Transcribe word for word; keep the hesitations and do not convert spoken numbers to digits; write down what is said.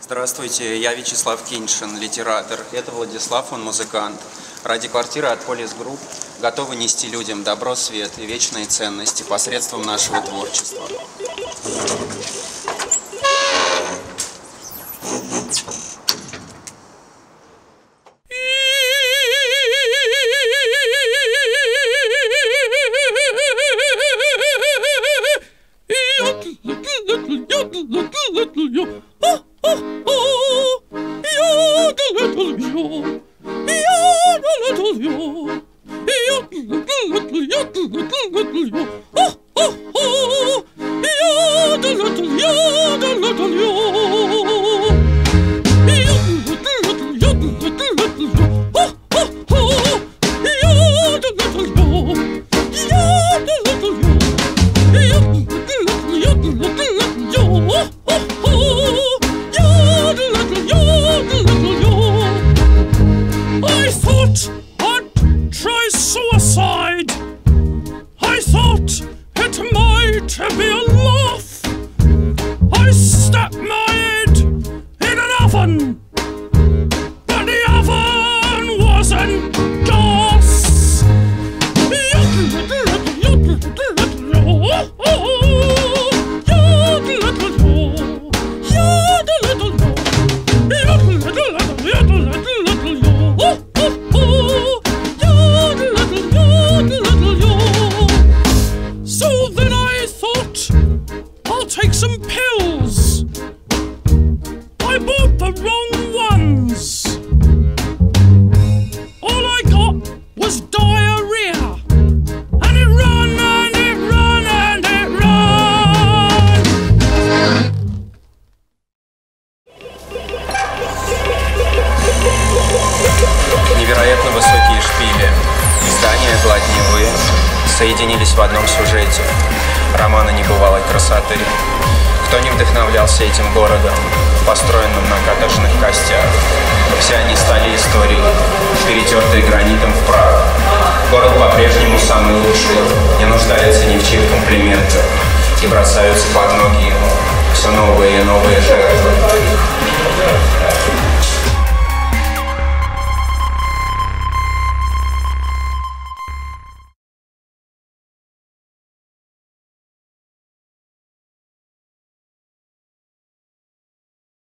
Здравствуйте, я Вячеслав Киньшин, литератор. Это Владислав, он музыкант. Ради квартиры от Полис Групп готовы нести людям добро, свет и вечные ценности посредством нашего творчества. Take some pills. I bought the wrong ones. All I got was diarrhea, and it run and it run and it run. Невероятно высокие шпили, здания гладь Невы соединились в одном сюжете романа небывалой красоты. Кто не вдохновлялся этим городом, построенным на каторжных костях? Все они стали историей, перетертые гранитом в прах. Город по-прежнему самый лучший, не нуждается ни в чьих комплиментах, и бросаются под ноги ему все новые и новые жертвы.